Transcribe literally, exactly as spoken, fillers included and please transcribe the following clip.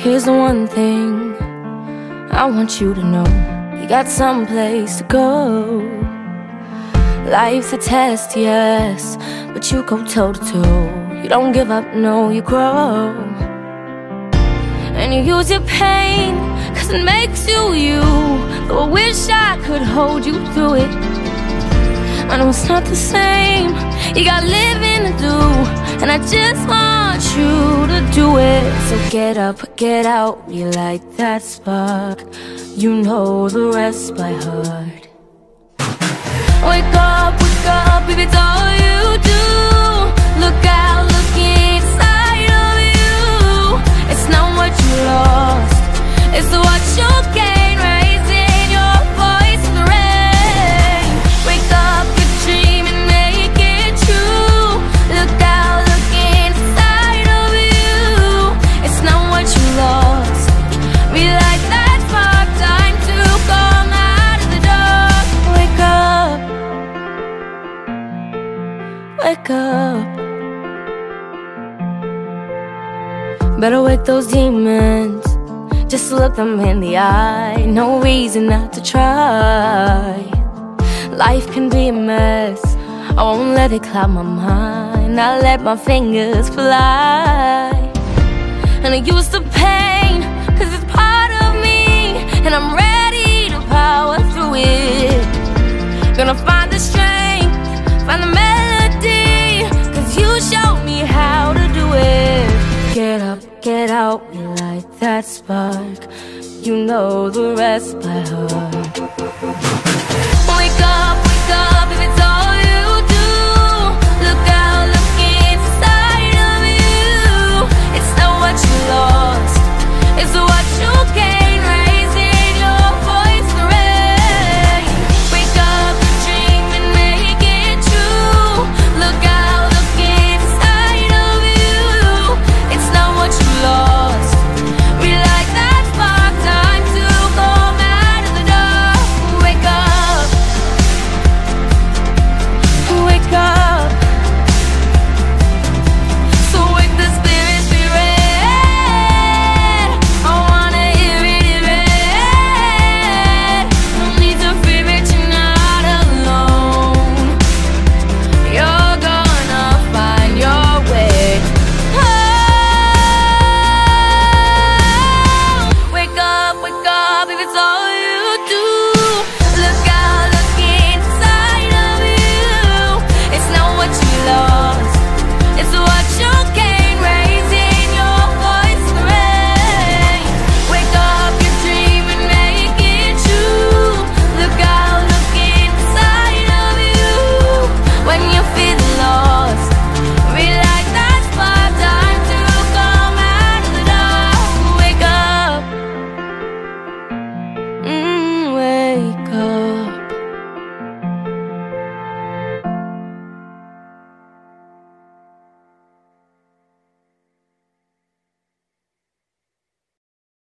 Here's the one thing I want you to know. You got someplace to go. Life's a test, yes, but you go toe to toe. You don't give up, no, you grow. And you use your pain, cause it makes you you. Though I wish I could hold you through it. I know it's not the same, you got living to do, and I just want you to do it. So get up, get out, relight that spark. You know the rest by heart. Wake up, wake up, if it's all you do. Look out, look inside of you. It's not what you lost, it's what you'll gain. Raising your voice in the rain. Wake up, your dream and make it true. Look out, look inside of you. It's not what you lost, relight that spark. Time to come out of the dark. Wake up, wake up. Better wake those demons, just look them in the eye. No reason not to try. Life can be a mess, I won't let it cloud my mind. I let my fingers fly. And I use the pain, cause it's part of me, and I'm ready to power through it. Gonna find the strength, find the melody, cause you showed me how to do it. Get up, get out, relight that spark. You know the rest by heart. Wake up, wake up.